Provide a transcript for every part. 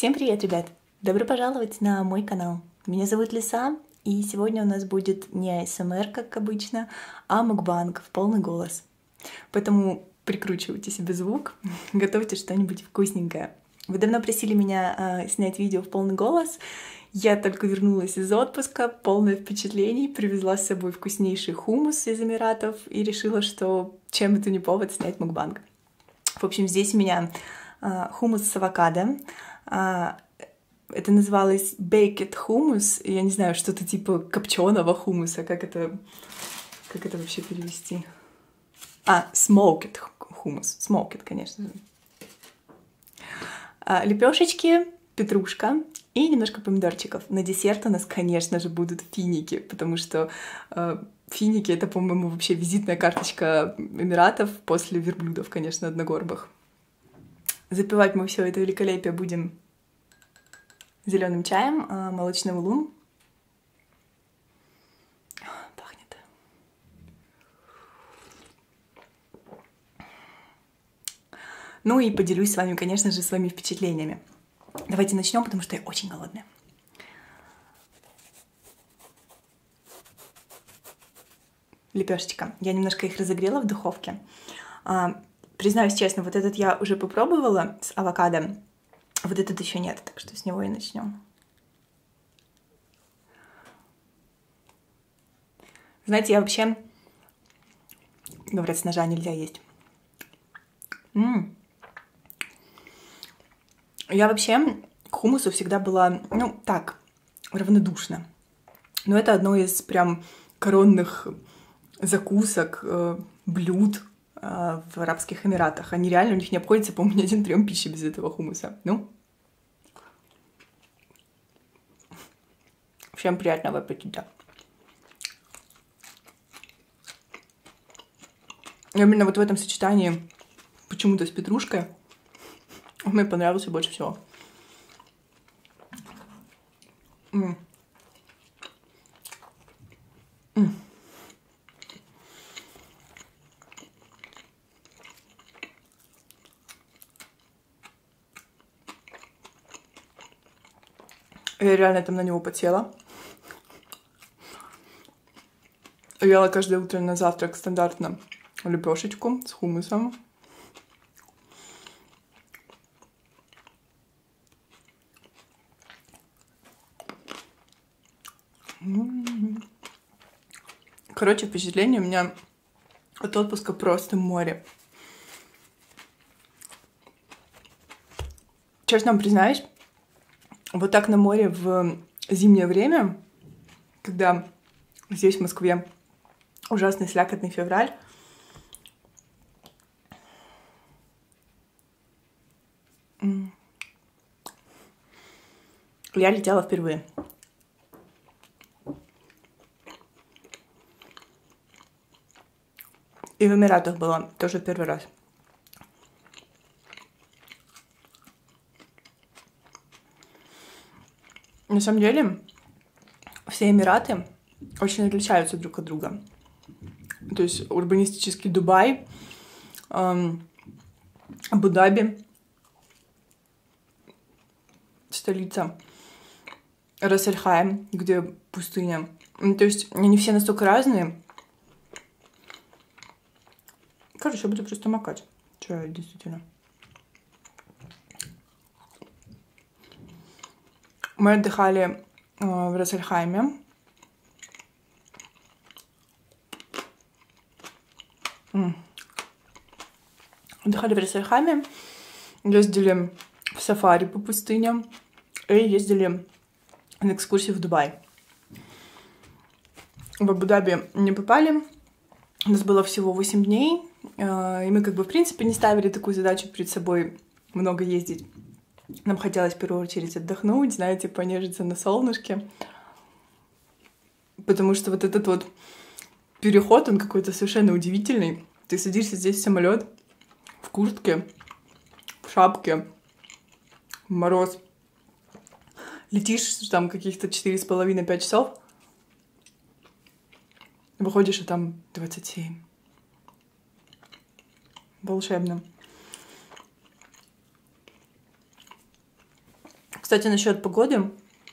Всем привет, ребят! Добро пожаловать на мой канал. Меня зовут Лиса, и сегодня у нас будет не АСМР, как обычно, а мукбанг в полный голос. Поэтому прикручивайте себе звук, готовьте что-нибудь вкусненькое. Вы давно просили меня снять видео в полный голос. Я только вернулась из отпуска, полное впечатлений, привезла с собой вкуснейший хумус из Эмиратов и решила, что чем это не повод снять мукбанг. В общем, здесь у меня хумус с авокадо. Это называлось baked hummus. Я не знаю, что-то типа копченого хумуса. Как это вообще перевести? Smoked hummus. Smoked, конечно же. Лепешечки, петрушка и немножко помидорчиков. На десерт у нас, конечно же, будут финики, потому что финики — это, по-моему, вообще визитная карточка Эмиратов после верблюдов, конечно, одногорбых. Запивать мы все это великолепие будем зеленым чаем, молочный улун. Пахнет. Ну и поделюсь с вами, конечно же, своими впечатлениями. Давайте начнем, потому что я очень голодная. Лепешечка. Я немножко их разогрела в духовке. Признаюсь честно, вот этот я уже попробовала с авокадо, вот этот еще нет, так что с него и начнем. Знаете, я вообще... Говорят, с ножа нельзя есть. Я вообще к хумусу всегда была, так, равнодушна. Но это одно из прям коронных закусок, блюд в Арабских Эмиратах. Они реально, у них не обходится, по-моему, ни один прием пищи без этого хумуса. Всем приятного аппетита. Именно вот в этом сочетании почему-то с петрушкой мне понравился больше всего. Я реально там на него подсела. Ела каждое утро на завтрак стандартно лепешечку с хумусом. Короче, впечатление у меня от отпуска просто море. Честно вам признаюсь, вот так на море в зимнее время, когда здесь, в Москве, ужасный слякотный февраль, я летела впервые. И в Эмиратах была тоже первый раз. На самом деле, все Эмираты очень отличаются друг от друга. То есть урбанистический Дубай, Абу-Даби, столица, Рас-Аль-Хайм, где пустыня. То есть они все настолько разные. Короче, я буду просто макать. Чё, действительно. Мы отдыхали в Рас-Аль-Хайме. Отдыхали в Рас-Аль-Хайме, ездили в сафари по пустыням и ездили на экскурсию в Дубай. В Абу-Даби не попали. У нас было всего 8 дней, и мы в принципе не ставили такую задачу перед собой много ездить. Нам хотелось в первую очередь отдохнуть, знаете, понежиться на солнышке. Потому что вот этот вот переход, он какой-то совершенно удивительный. Ты садишься здесь в самолет, в куртке, в шапке, мороз. Летишь там каких-то 4,5-5 часов, выходишь, и там 27. Волшебно. Кстати, насчет погоды.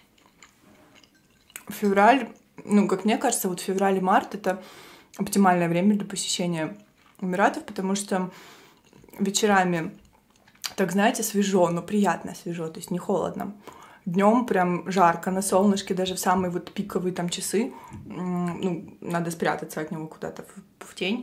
Февраль, ну, как мне кажется, вот февраль и март — это оптимальное время для посещения Эмиратов, потому что вечерами, так знаете, свежо, но приятно свежо, то есть не холодно. Днем прям жарко, на солнышке, даже в самые вот пиковые там часы, ну, надо спрятаться от него куда-то в тень.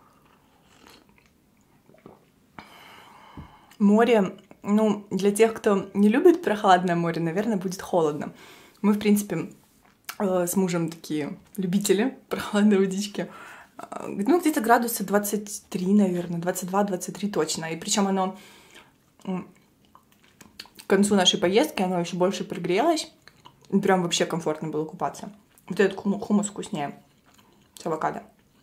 Море, ну, для тех, кто не любит прохладное море, наверное, будет холодно. Мы, в принципе, с мужем такие любители прохладной водички. Ну, где-то градуса 23, наверное, 22-23 точно. И причем оно к концу нашей поездки, оно еще больше пригрелось. И прям вообще комфортно было купаться. Вот этот хумус вкуснее с авокадо.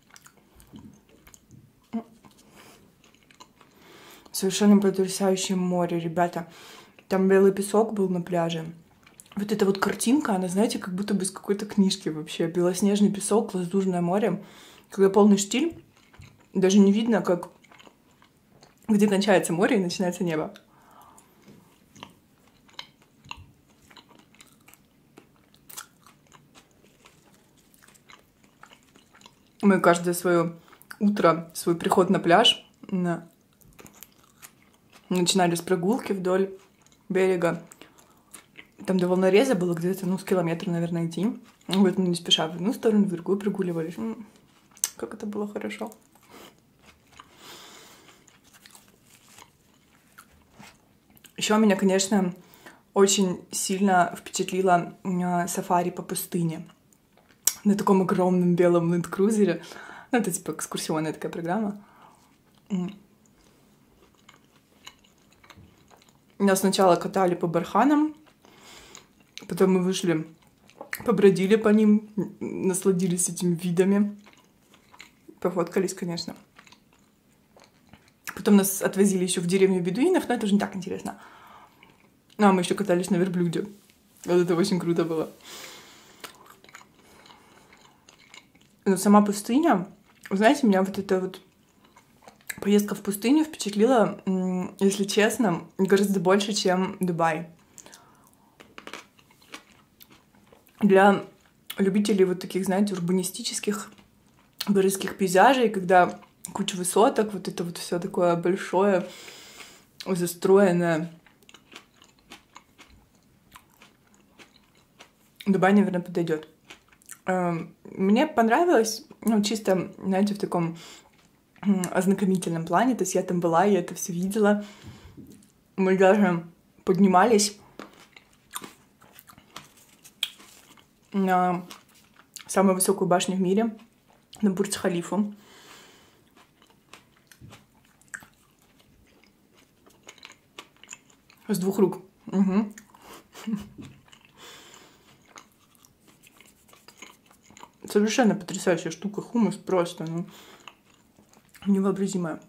Совершенно потрясающее море, ребята. Там белый песок был на пляже. Вот эта вот картинка, она, знаете, как будто бы из какой-то книжки вообще. Белоснежный песок, лазурное море. Когда полный штиль, даже не видно, как где кончается море и начинается небо. Мы каждое свое утро, свой приход на пляж начинали с прогулки вдоль берега. Там до волнореза было где-то, ну, с километра, наверное, идти. Вот мы не спеша в одну сторону, в другую прогуливались. Как это было хорошо. Еще меня, конечно, очень сильно впечатлило сафари по пустыне. На таком огромном белом ленд-крузере. Ну, это типа экскурсионная такая программа. Нас сначала катали по барханам, потом мы вышли, побродили по ним, насладились этими видами. Пофоткались, конечно. Потом нас отвозили еще в деревню бедуинов, но это уже не так интересно. А мы еще катались на верблюде. Вот это очень круто было. Но сама пустыня, знаете, меня вот эта вот поездка в пустыню впечатлила, если честно, гораздо больше, чем Дубай. Для любителей вот таких, знаете, урбанистических городских пейзажей, когда куча высоток, вот это вот все такое большое, застроенное. Дубай, наверное, подойдет. Мне понравилось, ну, чисто, знаете, в таком ознакомительном плане. То есть я там была, я это все видела. Мы даже поднимались на самую высокую башню в мире, на Бурдж-Халифу. С двух рук. Угу. Совершенно потрясающая штука. Хумус просто, ну, невообразимая.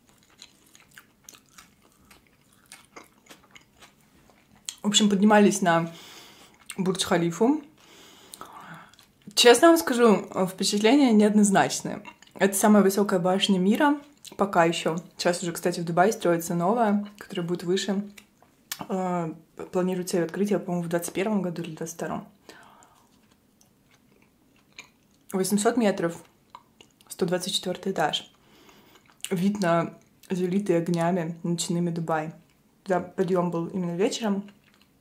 В общем, поднимались на Бурдж-Халифу. Честно вам скажу, впечатления неоднозначные. Это самая высокая башня мира, пока еще. Сейчас уже, кстати, в Дубае строится новая, которая будет выше. Планируется ее открытие, по-моему, в 2021 году или 2022. 800 метров, 124 этаж. Вид на залитый огнями ночными Дубай. Туда подъем был именно вечером.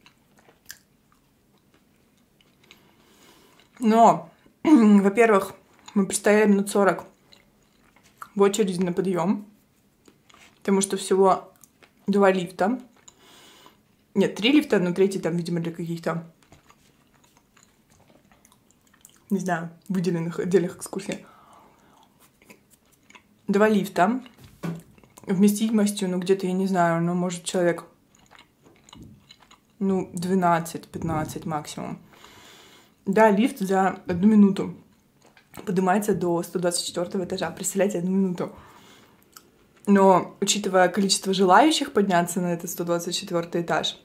Но, во-первых, мы простояли минут 40 в очереди на подъем, потому что всего 2 лифта. Нет, 3 лифта, но третий там, видимо, для каких-то, не знаю, выделенных отдельных экскурсий. 2 лифта вместимостью, ну, где-то, я не знаю, ну, может, человек, ну, 12-15 максимум. Да, лифт за 1 минуту поднимается до 124 этажа. Представляете, 1 минуту. Но, учитывая количество желающих подняться на этот 124 этаж,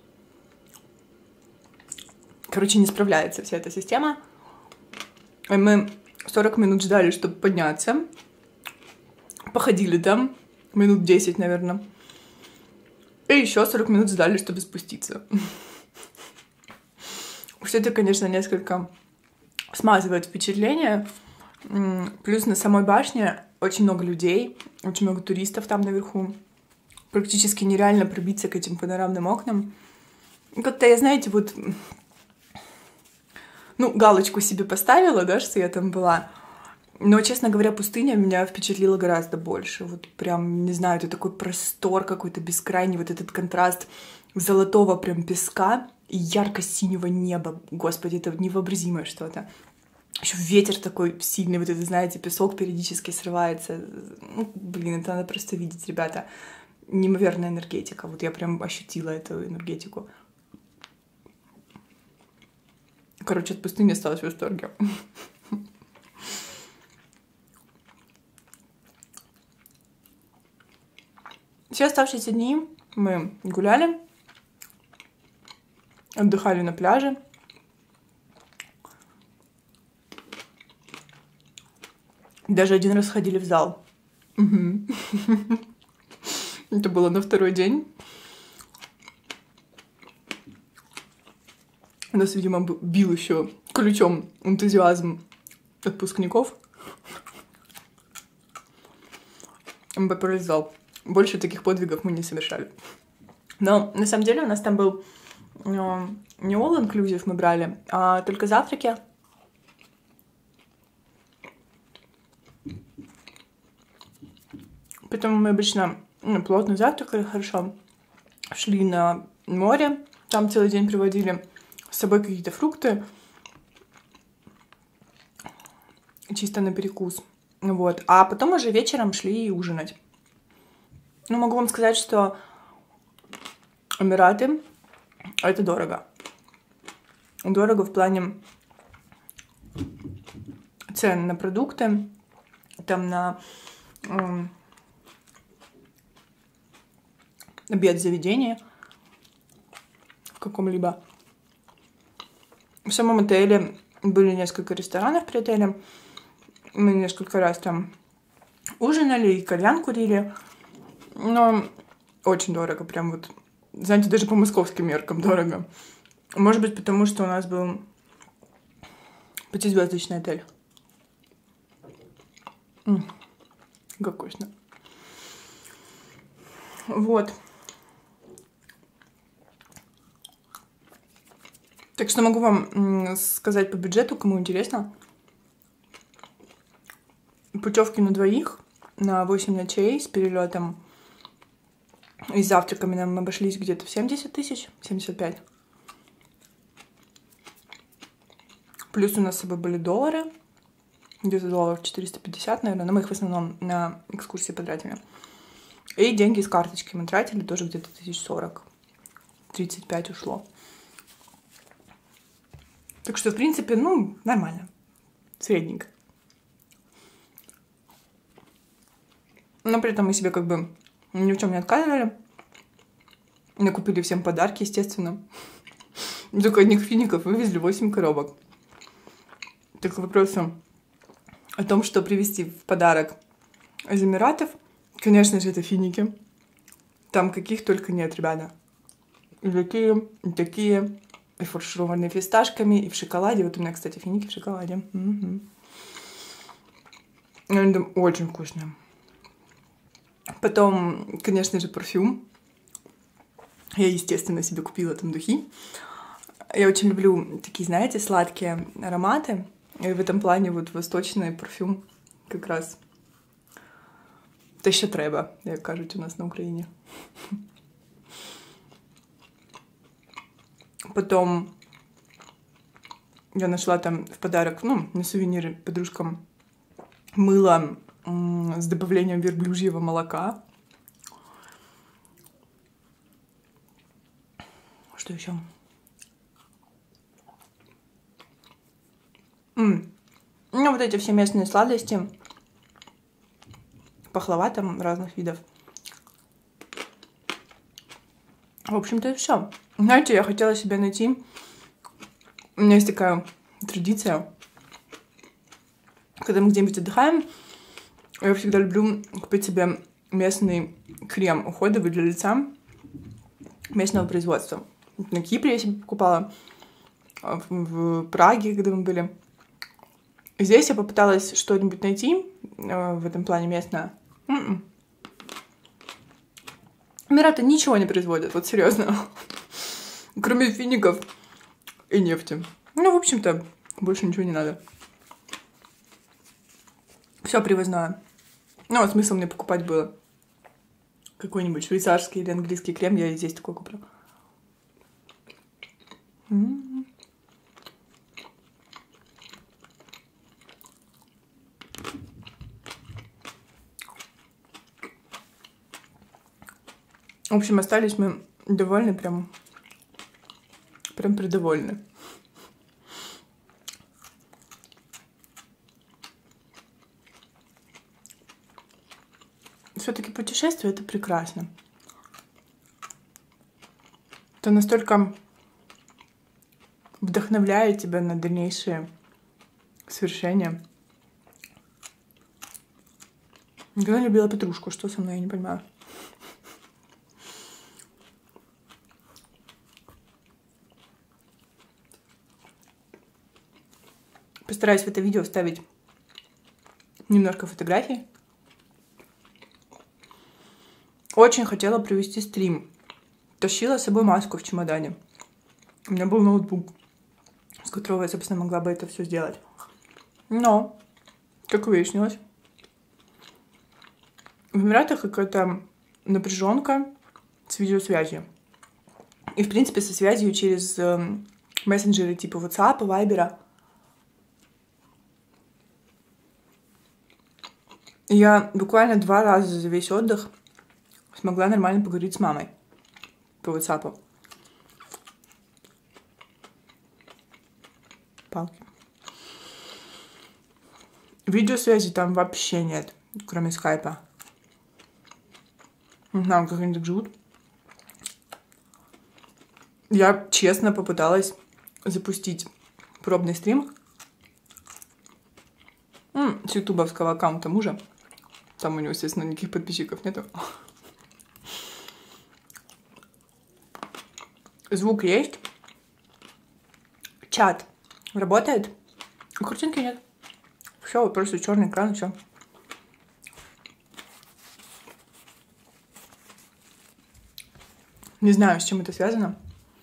короче, не справляется вся эта система. И мы 40 минут ждали, чтобы подняться. Походили там, минут 10, наверное. И еще 40 минут ждали, чтобы спуститься. Все это, конечно, несколько смазывает впечатление. Плюс на самой башне очень много людей, очень много туристов там наверху. Практически нереально пробиться к этим панорамным окнам. Как-то я, знаете, вот... Ну, галочку себе поставила, да, что я там была. Но, честно говоря, пустыня меня впечатлила гораздо больше. Вот прям, не знаю, это такой простор какой-то бескрайний, вот этот контраст золотого прям песка и ярко-синего неба. Господи, это невообразимое что-то. Еще ветер такой сильный, вот это, знаете, песок периодически срывается. Ну, блин, это надо просто видеть, ребята. Неимоверная энергетика. Вот я прям ощутила эту энергетику. Короче, от пустыни осталась в восторге. Все оставшиеся дни мы гуляли, отдыхали на пляже. Даже один раз ходили в зал. Это было на второй день. У нас, видимо, бил еще ключом энтузиазм отпускников. Мы поперлись в зал. Больше таких подвигов мы не совершали. Но на самом деле у нас там был не all-inclusive мы брали, а только завтраки. Поэтому мы обычно плотно завтракали, хорошо. Шли на море, там целый день проводили. С собой какие-то фрукты. Чисто на перекус. Вот. А потом уже вечером шли ужинать. Ну, могу вам сказать, что Эмираты — это дорого. Дорого в плане цен на продукты, там на обед в заведении в каком-либо. В самом отеле были несколько ресторанов при отеле. Мы несколько раз там ужинали и кальян курили. Но очень дорого, прям вот, знаете, даже по московским меркам дорого. Может быть, потому что у нас был 5-звездочный отель. Как вкусно. Вот. Так что могу вам сказать по бюджету, кому интересно. Путевки на двоих на 8 ночей с перелетом и с завтраками нам обошлись где-то в 70 тысяч, 75. Плюс у нас с собой были доллары, где-то долларов 450, наверное, но мы их в основном на экскурсии потратили. И деньги с карточки мы тратили тоже где-то 1040, 35 ушло. Так что, в принципе, ну, нормально. Средненько. Но при этом мы себе как бы ни в чем не отказывали. Накупили всем подарки, естественно. Только одних фиников вывезли 8 коробок. Так вопрос о том, что привезти в подарок из Эмиратов. Конечно же, это финики. Там каких только нет, ребята. И такие, и такие. И фаршированные фисташками, и в шоколаде. Вот у меня, кстати, финики в шоколаде. Они там очень вкусные. Потом, конечно же, парфюм. Я, естественно, себе купила там духи. Я очень люблю такие, знаете, сладкие ароматы. И в этом плане вот восточный парфюм как раз. Те, що треба, як кажуть у нас на Украине. Потом я нашла там в подарок, ну, на сувениры подружкам мыло с добавлением верблюжьего молока. Что еще? Ну, вот эти все местные сладости. Пахлава там разных видов. В общем-то и все. Знаете, я хотела себе найти... У меня есть такая традиция. Когда мы где-нибудь отдыхаем, я всегда люблю купить себе местный крем уходовый для лица местного производства. На Кипре я себе покупала. в Праге, когда мы были. Здесь я попыталась что-нибудь найти в этом плане местное. Эмираты ничего не производят, вот серьезно. Кроме фиников и нефти. Ну, в общем-то, больше ничего не надо. Все привозное. Ну, а смысл мне покупать было какой-нибудь швейцарский или английский крем, я и здесь такой куплю. В общем, остались мы довольны, прям придовольны. Все-таки путешествие — это прекрасно. Это настолько вдохновляет тебя на дальнейшие свершения. Никогда не любила петрушку. Что со мной, я не понимаю. Постараюсь в это видео вставить немножко фотографий. Очень хотела провести стрим. Тащила с собой маску в чемодане. У меня был ноутбук, с которого я, собственно, могла бы это все сделать. Но, как выяснилось, в Эмиратах какая-то напряженка с видеосвязью. И, в принципе, со связью через мессенджеры типа WhatsApp, Viber. Я буквально 2 раза за весь отдых смогла нормально поговорить с мамой по WhatsApp. Палки. Видеосвязи там вообще нет, кроме скайпа. Не знаю, как они так живут. Я честно попыталась запустить пробный стрим с ютубовского аккаунта мужа. Там у него, естественно, никаких подписчиков нету. Звук есть. Чат работает. А картинки нет. Все, просто черный экран и все. Не знаю, с чем это связано.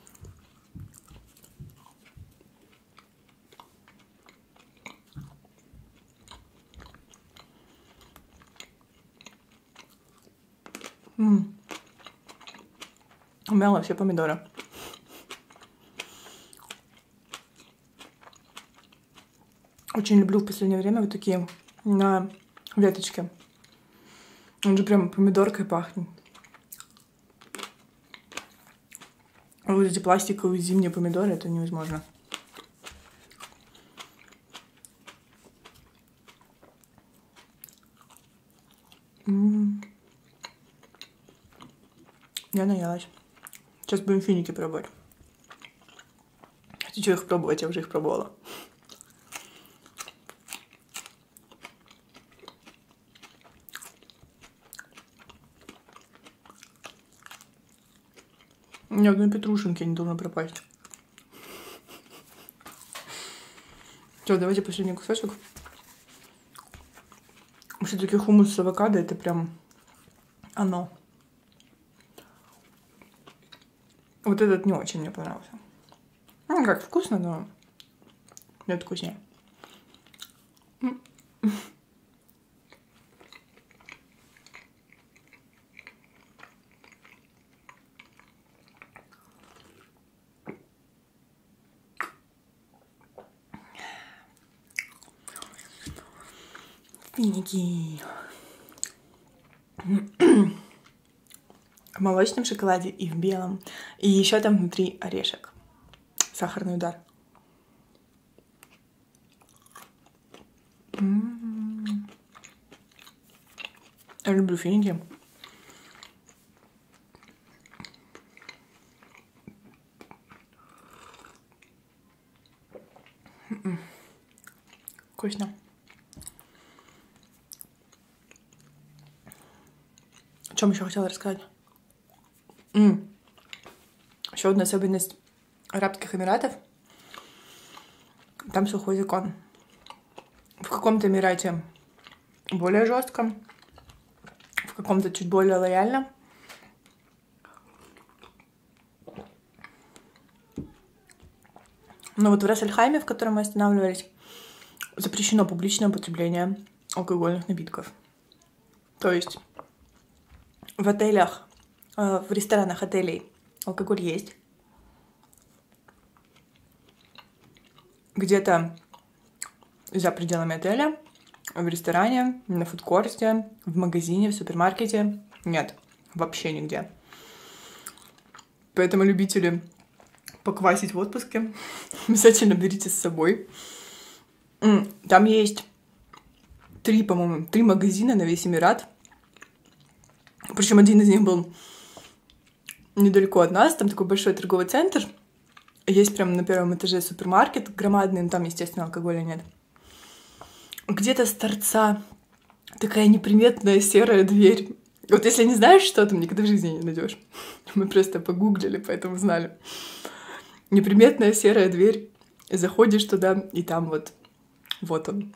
Умяла все помидоры. Очень люблю в последнее время вот такие на веточке. Он же прям помидоркой пахнет. А вот эти пластиковые зимние помидоры — это невозможно. Я наелась. Сейчас будем финики пробовать. Хочу их пробовать, я уже их пробовала. Ни одной петрушинки не должно пропасть. Все, давайте последний кусочек. Все-таки хумус с авокадо — это прям оно. Вот этот не очень мне понравился. Ну, как вкусно, но нет вкуснее. Финики. В молочном шоколаде и в белом. И еще там внутри орешек. Сахарный удар. Я люблю финики. Вкусно. О чем еще хотела рассказать? Еще одна особенность Арабских Эмиратов. там сухой закон. В каком-то Эмирате более жестко, в каком-то чуть более лояльно. Но вот в Рас-Аль-Хайме, в котором мы останавливались, запрещено публичное употребление алкогольных напитков. То есть в отелях, в ресторанах отелей алкоголь есть. Где-то за пределами отеля, в ресторане, на фудкорте, в магазине, в супермаркете нет, вообще нигде. Поэтому любители поквасить в отпуске обязательно берите с собой. Там есть 3 магазина на весь Эмират. Причем один из них был недалеко от нас. Там такой большой торговый центр. Есть прямо на 1-м этаже супермаркет громадный, но там, естественно, алкоголя нет. Где-то с торца такая неприметная серая дверь. Вот если не знаешь, что там, никогда в жизни не найдешь. Мы просто погуглили, поэтому знали. Неприметная серая дверь. Заходишь туда, и там вот он.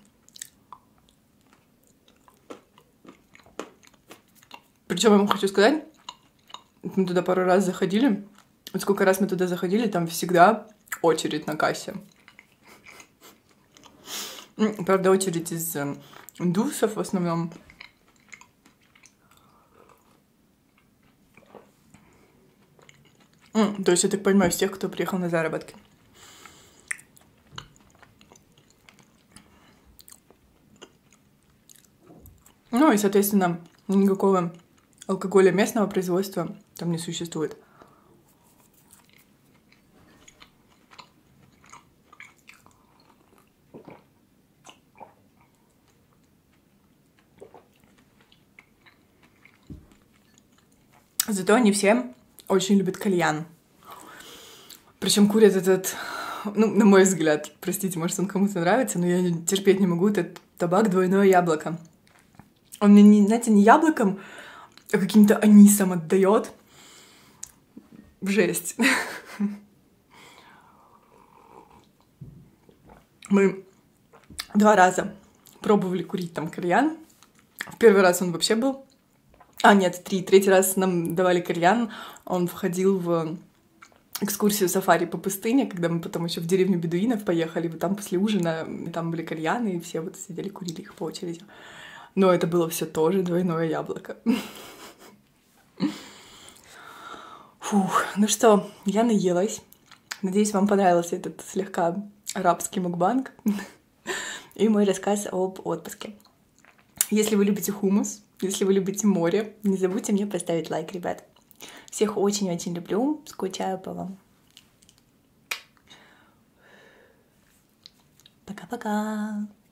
Причем я вам хочу сказать, мы туда пару раз заходили. Вот сколько раз мы туда заходили, там всегда очередь на кассе. Правда, очередь из индусов в основном. То есть, я так понимаю, из тех, кто приехал на заработки. Ну и, соответственно, никакого алкоголя местного производства там не существует. Зато они все очень любят кальян. Причем курят этот, ну, на мой взгляд, простите, может, он кому-то нравится, но я терпеть не могу этот табак «Двойное яблоко». Он мне, знаете, не яблоком, а каким-то анисом отдает. Жесть. Мы 2 раза пробовали курить там кальян. В первый раз он вообще был... нет, 3. Третий раз нам давали кальян. Он входил в экскурсию сафари по пустыне, когда мы потом еще в деревню бедуинов поехали. Вот там после ужина, там были кальяны, и все вот сидели, курили их по очереди. Но это было все тоже «Двойное яблоко». Фух, ну что, я наелась. Надеюсь, вам понравился этот слегка арабский мукбанг и мой рассказ об отпуске. Если вы любите хумус, если вы любите море, не забудьте мне поставить лайк, ребят. Всех очень-очень люблю, скучаю по вам. Пока-пока.